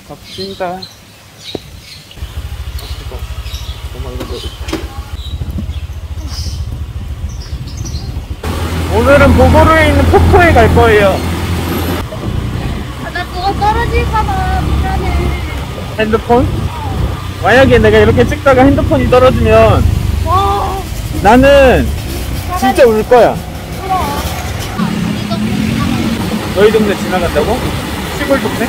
갑시다. 오늘은 보고로에 있는 폭포에 갈 거예요. 나 그거 떨어질까봐 미안해. 핸드폰? 만약에 내가 이렇게 찍다가 핸드폰이 떨어지면 와, 나는 진짜 울 거야. 너희 동네 지나간다고? 시골 동네?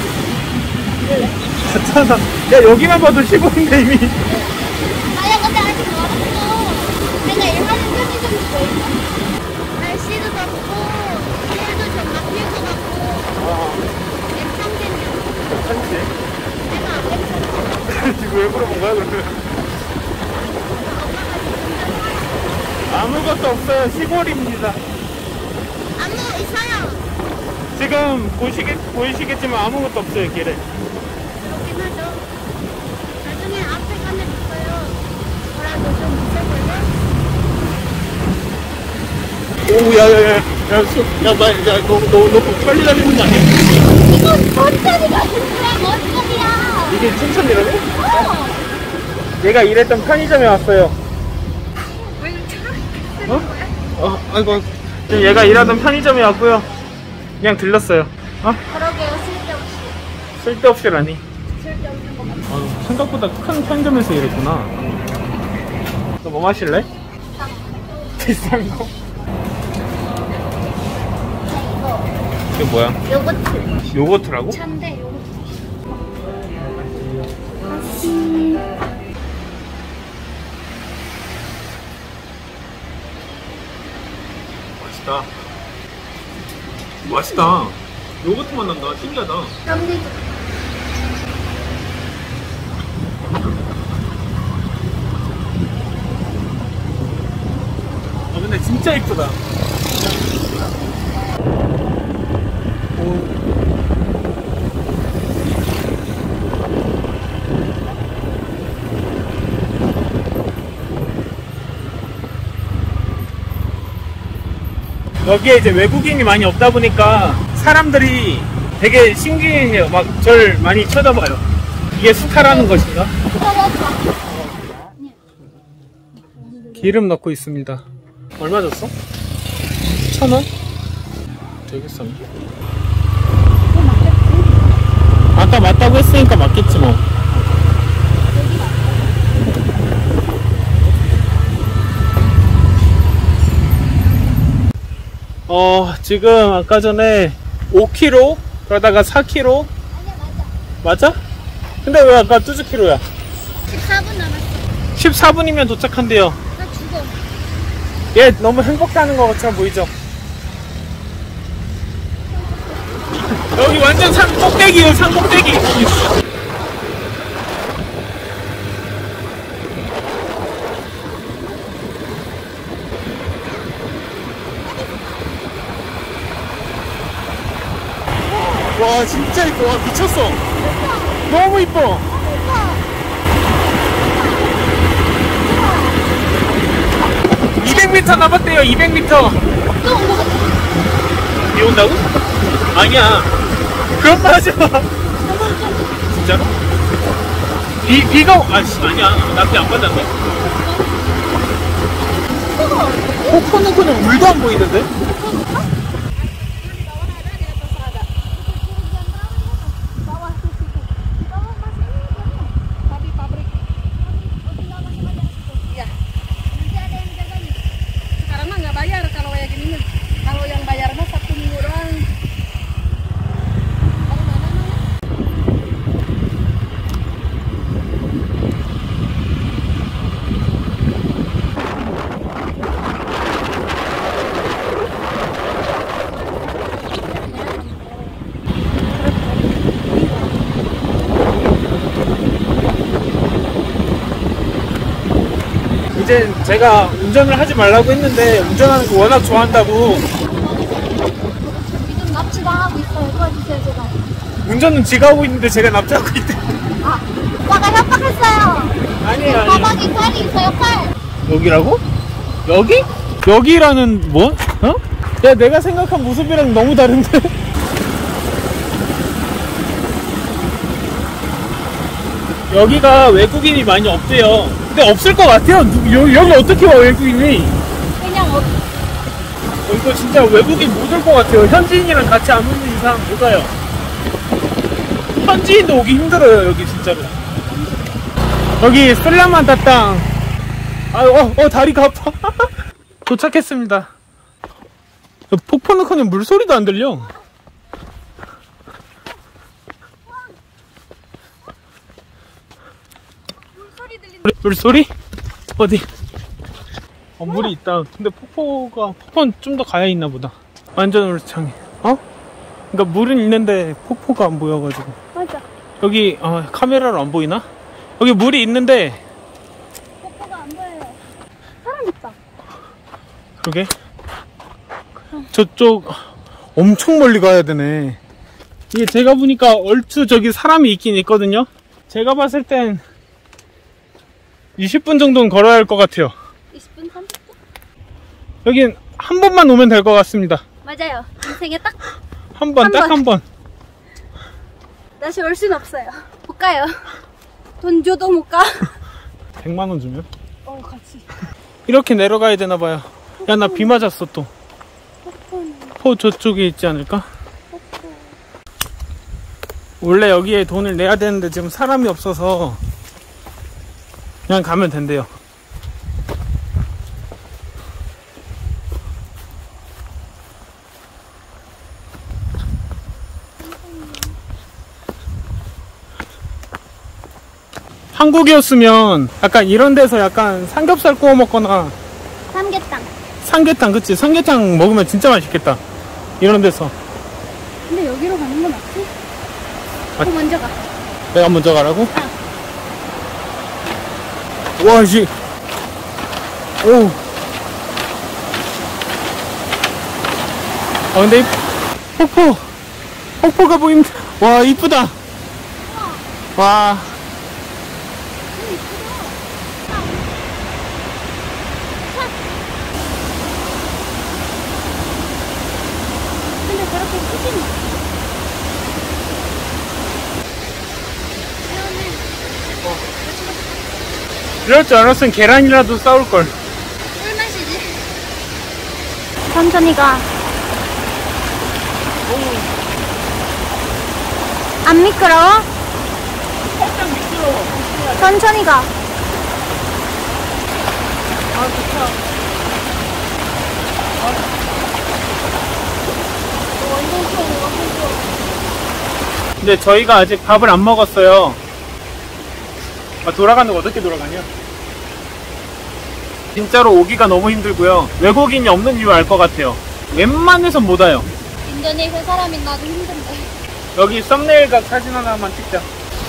괜찮아. 야, 여기만 봐도 시골인데 이미. 아야 근데 아직 멀었어. 내가 일하는 편의점도 보인다. 날씨도 덥고 하늘도 좀 막힐 것 같고. 괜찮겠냐? 괜찮지? 내가 안 괜찮아. 지금 왜 물어본 거야 그러면? 아무것도 없어요. 시골입니다. 안무 있어요. 지금 보이시겠지만 아무것도 없어요 길에. 그렇긴 하죠. 나중에 앞에 가면 있어요. 뭐라도 좀 있어볼래? 오, 야야야, 너 빨리 다니는 거 아니야? 이건 천천히 가는 거야. 뭔 소리야? 이게 춘천이라고? 어. 얘가 일했던 편의점에 왔어요. 왜 이렇게 어? 아이고. 지금 얘가 일하던 편의점에 왔고요. 그냥 들렀어요. 그러게요. 쓸데없이. 쓸데없이라니. 쓸데없는 것 같아. 생각보다 큰 편의점에서 일했구나. 너 뭐 마실래? 비싼 거? 이게 뭐야? 요거트. 요거트라고? 찬데 요거트. 맛있다. 맛있다. 요거트 맛 난다. 신기하다. 땀내죠. 근데 진짜 이쁘다. 여기에 이제 외국인이 많이 없다 보니까 사람들이 되게 신기해요. 막 절 많이 쳐다봐요. 이게 스타라는 것인가? 기름 넣고 있습니다. 얼마 줬어? 1,000원? 되게 싼데? 아까 맞다고 했으니까 맞겠지 뭐. 지금 아까 전에 5km 그러다가 4km 맞아? 근데 왜 아까 2km야? 14분 남았어. 14분이면 도착한대요. 나 죽어. 얘 너무 행복해하는 것 같아 보이죠? 여기 완전 산 꼭대기요. 산 꼭대기. 와 진짜 이뻐. 와 미쳤어. 너무 이뻐. 200m 남았대요. 200m. 비 온다고? 아니야. 그런 말 하지 마. 진짜로? 비가 아니야. 나 비 안 맞았네. 코코는 그냥 물도 안 보이는데? 이제 제가 운전을 하지 말라고 했는데 운전하는 거 워낙 좋아한다고. 지금 납치당하고 있어요. 도와주세요, 제가. 운전은 지가 하고 있는데 제가 납치하고 있대. 아, 오빠가 협박했어요. 아니에요, 아니에요. 가방에 칼이 있어요, 칼. 여기라고? 여기? 여기라는 뭐? 어? 야, 내가 생각한 모습이랑 너무 다른데? 여기가 외국인이 많이 없대요. 근데 없을 것 같아요. 여기 어떻게 와, 외국인이? 그냥 이거 진짜 외국인 못 올 것 같아요. 현지인이랑 같이 안 오는 이상 못 와요. 현지인도 오기 힘들어요, 여기 진짜로. 여기 슬라만다 땅. 다리가 아파. 도착했습니다. 폭포 넣고는 물소리도 안 들려. 물소리 들린다. 물소리? 어디? 물이 있다. 근데 폭포는 좀 더 가야 있나 보다. 완전 울창해. 그러니까 물은 있는데 폭포가 안 보여가지고. 맞아. 여기 카메라로 안 보이나? 여기 물이 있는데. 폭포가 안 보여요. 사람 있다. 그러게. 저쪽 엄청 멀리 가야 되네. 이게 제가 보니까 얼추 저기 사람이 있긴 있거든요. 제가 봤을 땐 20분 정도는 걸어야 할 것 같아요. 20분, 30분? 여긴 한 번만 오면 될 것 같습니다. 맞아요. 인생에 딱 한 번, 딱 한 번. 다시 올 순 없어요. 못 가요. 돈 줘도 못 가. 100만 원 주면? 같이. 이렇게 내려가야 되나봐요. 야, 나 비 맞았어 또. 포 저쪽에 있지 않을까? 원래 여기에 돈을 내야 되는데 지금 사람이 없어서 그냥 가면 된대요. 한국이었으면 약간 이런 데서 약간 삼겹살 구워 먹거나 삼계탕, 그치? 삼계탕 먹으면 진짜 맛있겠다. 이런 데서. 근데 여기로 가는 건 맞지? 너 먼저 가. 내가 먼저 가라고? 와, 씨. 오. 근데 폭포가 보인다. 와, 이쁘다. 와. 근데 저렇게 크진 이럴 줄 알았으면 계란이라도 싸울걸. 술 마시지. 천천히 가. 안 미끄러워? 살짝 미끄러워. 천천히 가. 좋다. 근데 저희가 아직 밥을 안 먹었어요. 돌아가는 거 어떻게 돌아가냐? 진짜로 오기가 너무 힘들고요. 외국인이 없는 이유 알 것 같아요. 웬만해선 못 와요. 인도네시아 사람이 나도 힘든데. 여기 썸네일각 사진 하나만 찍자.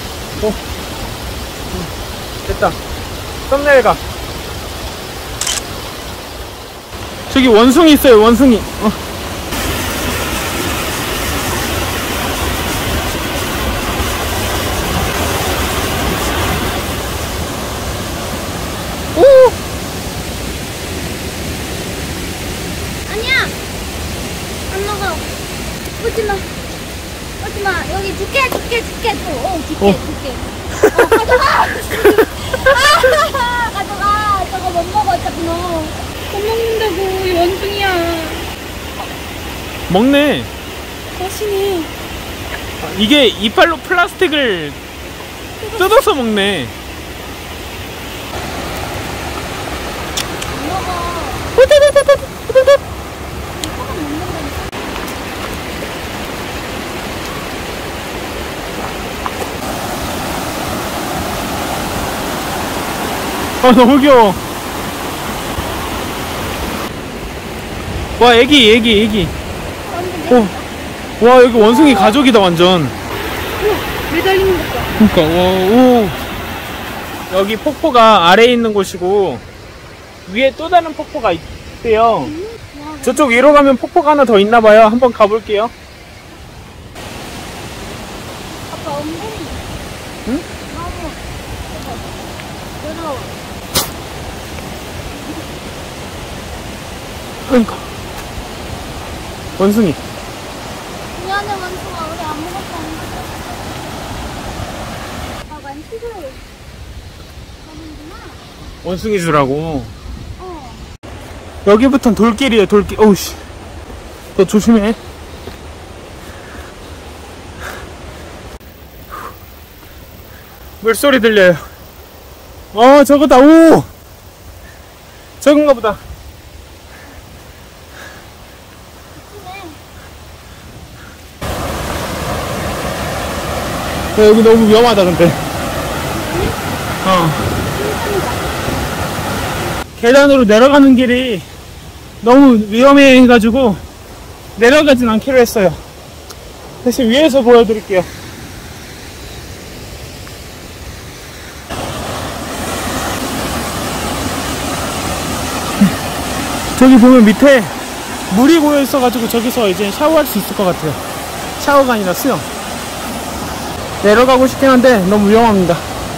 됐다. 썸네일각. 저기 원숭이 있어요, 원숭이. 아니야. 안 먹어. 오지마. 오지마. 여기 줄게 또. 줄게. 가져가. 가져가. 저거 못 먹어 어차피 너. 못 먹는다고. 이 원숭이야. 먹네. 맛있네. 이게 이빨로 플라스틱을 뜯어서 먹네. 안 먹어. 너무 귀여워. 와, 애기. 와, 여기 원숭이 가족이다, 완전. 매달리는 것 봐. 그니까, 오. 여기 폭포가 아래에 있는 곳이고, 위에 또 다른 폭포가 있대요. 저쪽 위로 가면 폭포가 하나 더 있나봐요. 한번 가볼게요. 아빠 엉덩이. 응? 나무. 무서워. 그러니까. 원숭이. 미안해 원숭아. 우리 아무것도 안 먹었어. 아 많이 힘들어. 원숭이 주라고. 어. 여기부터는 돌길이에요, 돌길. 어우씨. 너 조심해. 물소리 들려요. 저거다. 오! 저건가 보다. 여기 너무 위험하다, 근데. 계단으로 내려가는 길이 너무 위험해 해가지고 내려가진 않기로 했어요. 대신 위에서 보여드릴게요. 저기 보면 밑에 물이 고여 있어가지고 저기서 이제 샤워할 수 있을 것 같아요. 샤워가 아니라 수영. 내려가고 싶긴 한데 너무 위험합니다.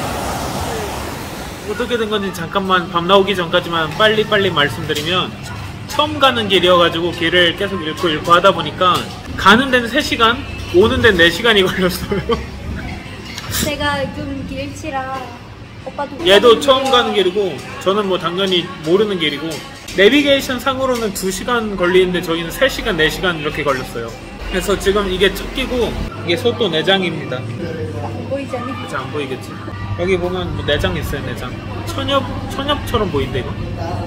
어떻게 된 건지 잠깐만 밤 나오기 전까지만 빨리빨리 말씀드리면, 처음 가는 길이어가지고 길을 계속 잃고 하다 보니까 가는 데는 3시간, 오는 데는 4시간이 걸렸어요. 제가 좀 길치라 오빠도 얘도 처음 가는 길이고 저는 뭐 당연히 모르는 길이고, 내비게이션 상으로는 2시간 걸리는데 저희는 3시간, 4시간 이렇게 걸렸어요. 그래서 지금 이게 쫓기고, 이게 소또 내장입니다. 안 보이지 않니? 이제 안 보이겠지. 여기 보면 뭐 내장 있어요, 내장. 천엽처럼 보인다, 이거.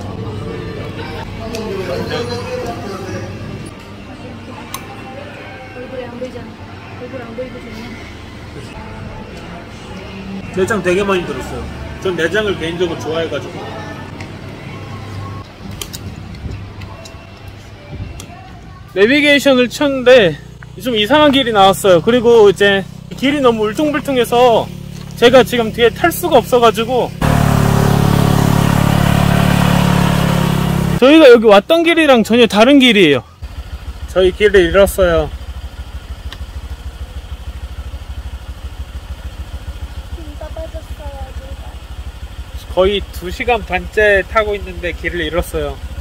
얼굴이 안 보이잖아. 얼굴 안 보이고 좋네. 내장 되게 많이 들었어요. 전 내장을 개인적으로 좋아해가지고. 내비게이션을 쳤는데 좀 이상한 길이 나왔어요. 그리고 이제 길이 너무 울퉁불퉁해서 제가 지금 뒤에 탈 수가 없어가지고, 저희가 여기 왔던 길이랑 전혀 다른 길이에요. 저희 길을 잃었어요. 진짜 빠졌어요. 거의 2시간 반째 타고 있는데 길을 잃었어요.